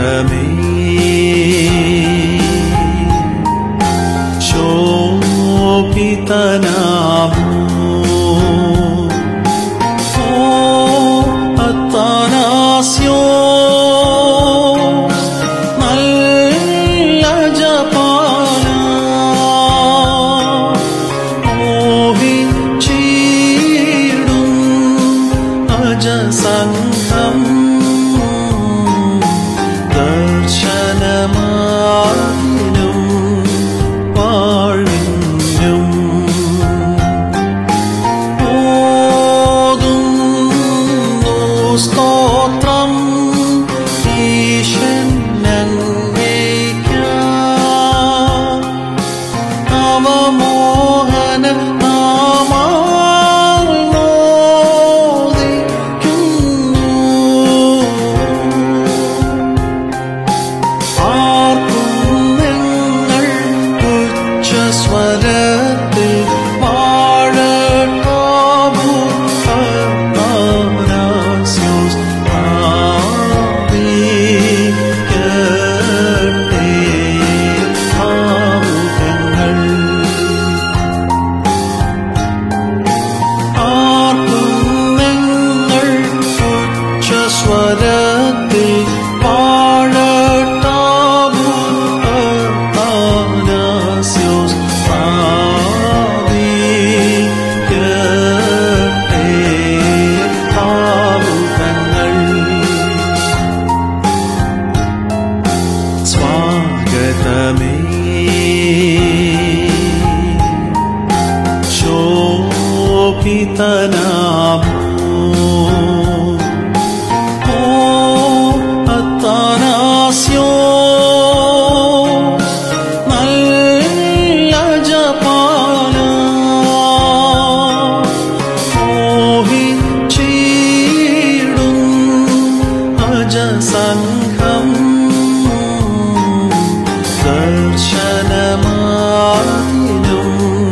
ശോഭിതനാമോ ഓ അത്താനാസ്യോ നല്ല ജപാല മോഹിച്ചിടും അജസംഘം ദർശനമായിനും വാഴിനും ഓതുന്നു സ്തോത്രം ഈശൻ നന്മയ്ക്കായി അവമോഹന നാമങ്ങൾ മോദിക്കുന്നു സ്വരത്തിൽ വാഴട്ടാവൂ അത്താനാസ്യോസ് ആവിക്കട്ടെ ഭാവുകങ്ങൾ ആർക്കും നിങ്ങൾ ഉച്ചസ്വരത്തിൽ വാഴട്ടാവൂ അത്താനാസ്യോസ് സ്വാഗതമേ ശോഭിതനാമോ ഓ അത്താനാസ്യോ നല്ല ജപാല മോഹിച്ചിടും അജസംഘം ദർശനമായിനും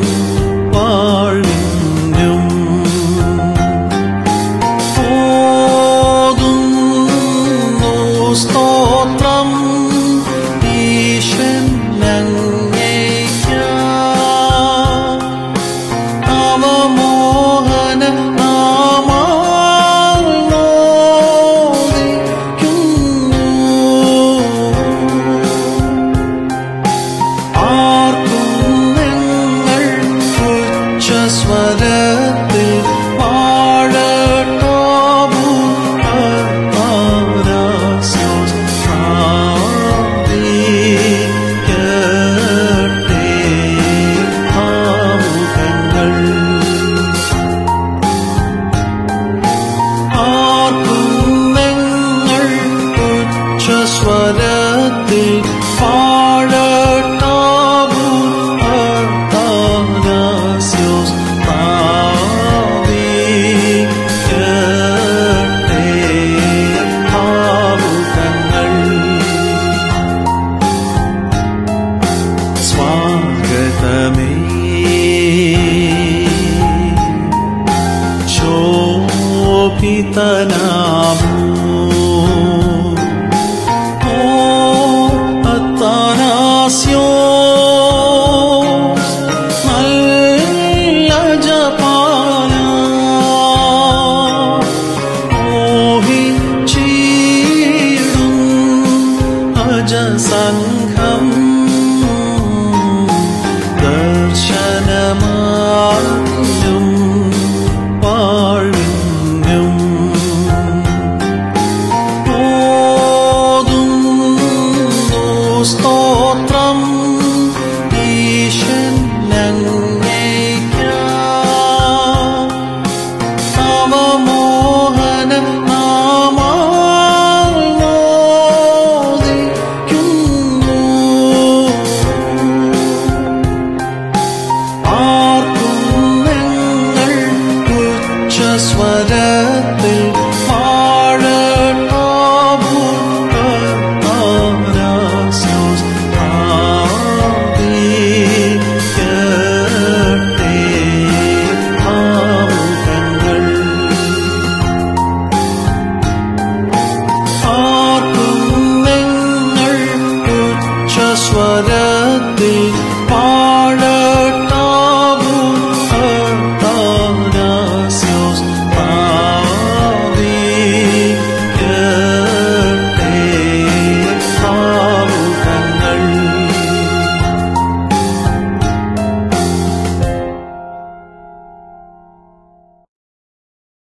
വാഴിനും ഓതുന്നു സ്തോത്രം ഈശൻ നന്മയ്ക്കായി അവമോഹന നാമങ്ങൾ മോദിക്കുന്നു ആർക്കും നിങ്ങൾ ഉച്ചസ്വരത്തിൽ വാഴട്ടാവൂ അത്താനാസ്യോസ് ആവിക്കട്ടെ ഭാവുകങ്ങൾ ആർക്കും നിങ്ങൾ ഉച്ചസ്വരത്തിൽ വാഴട്ടാവൂ അത്താനാസ്യോസ് ആവിക്കട്ടെ ഭാവുകങ്ങൾ സ്വാഗതമേ ശോഭിതനാമോ ഓ അത്താനാസ്യോ നല്ല ജപാല മോഹിച്ചിടും അജസംഘം ദർശനമായിനും വാഴിനും ഓതുന്നു സ്തോത്രം